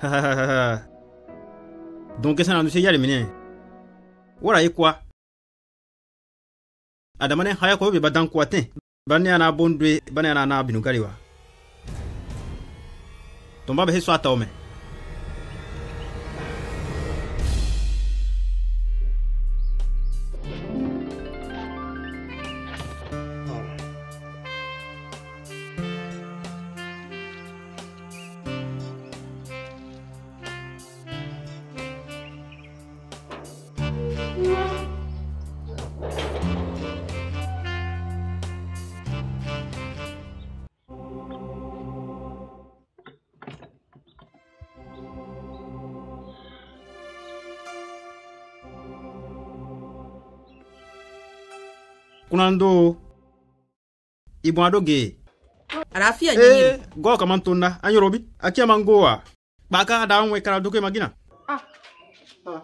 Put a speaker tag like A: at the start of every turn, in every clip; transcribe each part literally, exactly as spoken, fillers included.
A: Donc ça n'a nous c'est yale mine. Wala quoi? Adamane haya ko be badan ko atin. Bani ana bondwe, bani ana na binugaliwa. Tomba be so atome. Kunando Ibu adoge
B: Arafia nyinyi
A: eh go kamantunda anyorobi akia mangoa baka da onwe kara doke magina ah
B: ah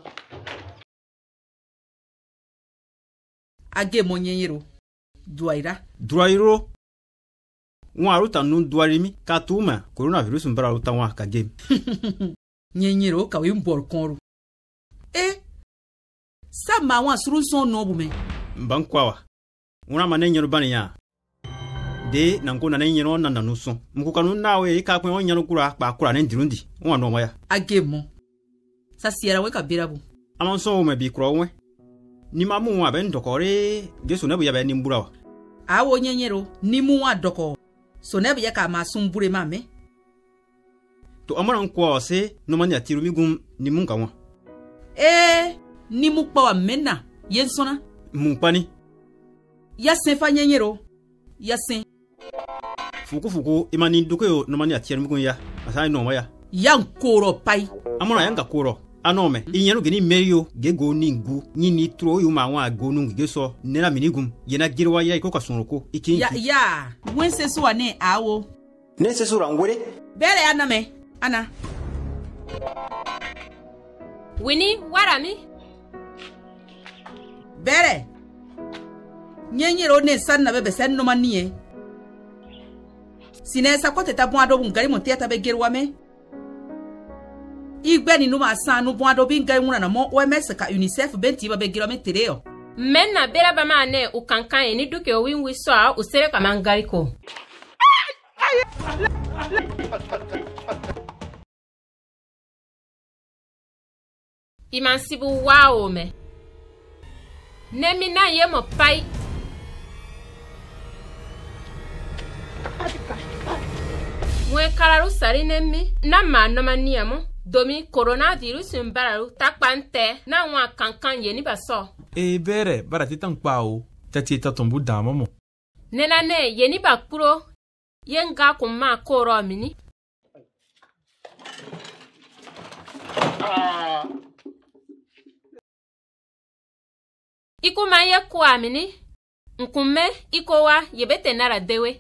B: age monyenyero duaira
A: duairo won aruta nun duarimi katuma coronavirus mbara ruta won ka game
B: nyenyero ka we mbor konru eh sa ma won surunson no bume
A: mbankwawa una manenyo bani ya de nanko na nenyo na nanuso mukukanu nawe ka kwen onyo kura pa kura ne ndirundi won no moya
B: agemo sa siera we ka birabu
A: amanso me bi kro we ni mamu wa ben dokore Jesu ne bu ya be ni mbura wa
B: awo nyenyero ni mu wa doko so ne bu ya ka ma sumbure mame
A: to amara nko se no mani atiru migum ni munka wa
B: eh ni mu pa wa menna yensona
A: mumpani
B: Yasin fa nyenyero yasin
A: fuku fuku imani duko no mani atiru migun ya asai no moya
B: yankoro pai
A: amara yanga koro anome inyenu geni merio gego ningu nyini tro yu ma wa go nungu geso nera minigum yena girwa ya iko kasunroko ikin
B: ya ya wense so ane awo
A: nese sura ngwere
B: bere aname ana
C: Winnie warami
B: bere nyenyero ne sanna bebe senno maniye sinesa kote tabon ado bungari monte ta be gerwa me igbe ni numa sanu bon ado bingai muna na mo O M S ka UNICEF benti ba be gerwa me tereo
C: menna bera ba mane ukankan ni duke o winwi so a usere ka mangari ko Imansibu wao me Nemi na yemo pai Mwe kararu sari nemi na ma no maniamo domi coronavirus mbararu takpante na wa kankan yeni baso
D: e bere barati tankpao tati tatombu damomo
C: nena ne yeni bakuro yenga kuma koro mini Ikuma ye kwa mini nkume ikowa yebete nara dewe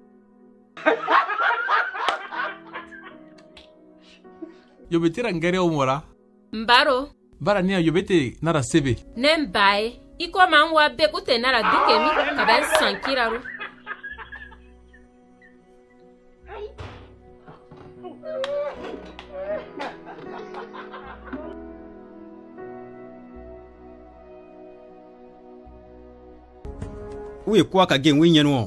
D: Yobete ngere omora
C: Mbaro
D: bara nia yobete nara sebe
C: Nembae iko manwa bekute nara dukemi kaban sankiraru
A: Uye kwa ka gen winyenu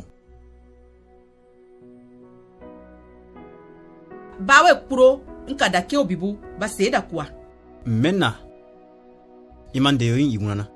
B: bawe kuro nkada ke obibu ba seda kwa
A: menna imande yo yinuna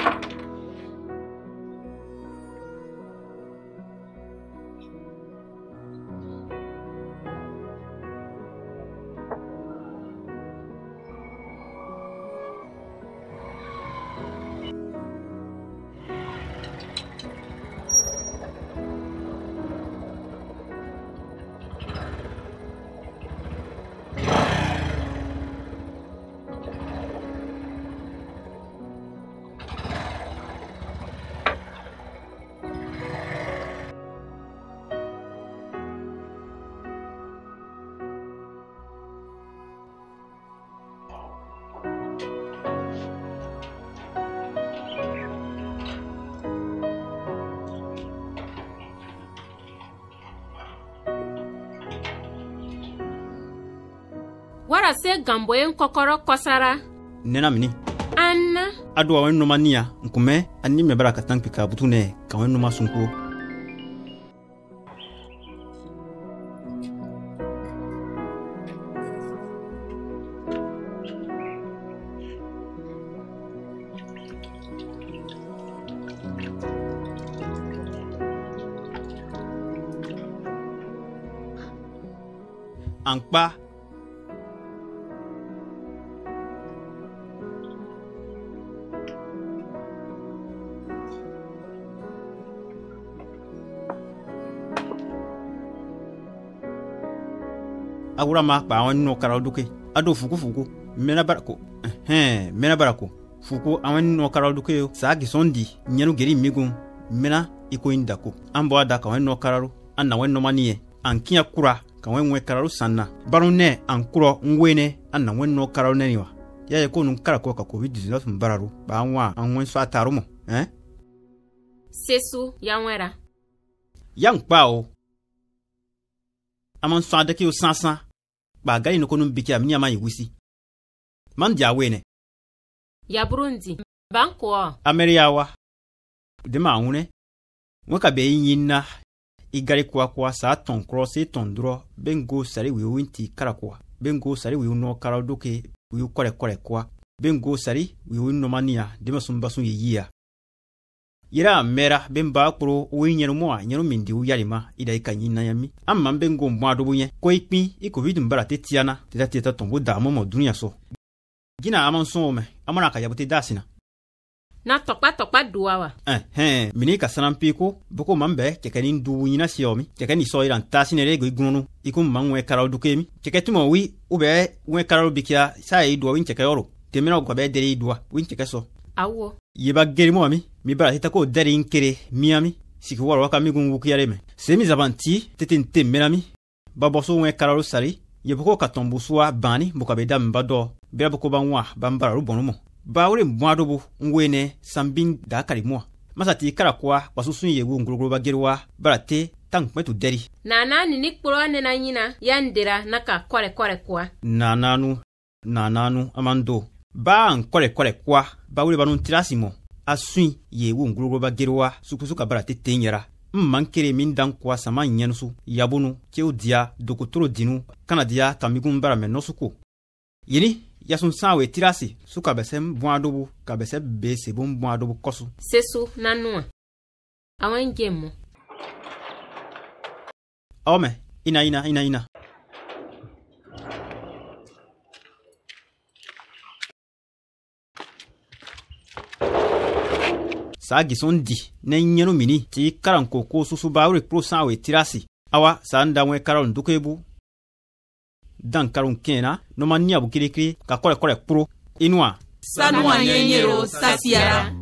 C: Wara se gambo en kokoro kosara.
A: Nena mini.
C: Anna.
A: Adu awen noma niya nkume ani me baraka tank ka butune ka wen noma sunko. Ankpa agura ma pa awon no karaw duke ado fuku fuku mena barako eh mena barako fuku awon no karaw duke yo sa gi sondi nyanu geri migun mena iko indako ambo ada ka awon no kararu anna wen no maniye ankiya kura ka wen we kararu sanna barune ankuro ngwene anna wen no kararu neniwa ya ye ko nun karako ka covid dix-neuf mbararu ba anwa anwen so atarumo eh
C: Sesu yanwera
A: yang pao amon so adake o sansan ba gari no konum biki amni ama yigusi man dia wene
C: ya Burundi banko
A: Ameriawa de ma hune waka be yinna igari kwa kwa sa ton cross ton dro bengo sari wi winti karakwa bengo sari wi no karadoke wi kore kore kwa bengo sari wi no mania de masumba sun yiya yira mera bemba kuro winyero mo anyero mindi uyalima ida ikanyina yami amma bengo mwado bunye ko ipin ikovid mbara tetiana teta teta tombo da momo dunya so gina amanso me amana ka yabuti dasina
C: na tokpa tokpa duwawa
A: eh eh mini ka sanampiko boko mambe kekeni ndu nyina siomi kekeni so iran tasine rego igununu ikum manwe karau dukemi keketumo wi ube we karau bikia sai duwa winche kayoro temena ko be deri duwa winche keso
C: awo
A: yeba geri mo ami mi bara hita ko dari inkere miami siki waro waka mi gun wuki yareme semi zabanti tetente menami baboso we karau sari yeboko katombu suwa bani buka be dam bado be boko banwa bambara rubonumo bawre mwadobu ngwene sambin da karimwa masati karakwa wasusun yewu nguruguru bagirwa barate tank metu deri
C: nana ni nikporo ne na nyina yandira naka kore kore kwa
A: nananu nananu amando ba an kore kore kwa bawre banun tirasimo asun yewu nguruguru bagirwa sukusuka barate tenyera mmankere min dan kwa sama nyensu yabunu keudia dokotoro dinu kanadia tamigun bara menosuko yini yasun sawe tirasi suka besem buadobu ka bese bese bum buadobu kosu
C: sesu nanua awan gemo
A: ome ina ina ina ina sagi sondi ne nyenu mini ti karanko ko susu bawre pro sawe tirasi awa sanda we karon dukebu dan karun kena no mania bu kirikiri ka kore kore pro inwa
B: sanwa nyenyero sasiara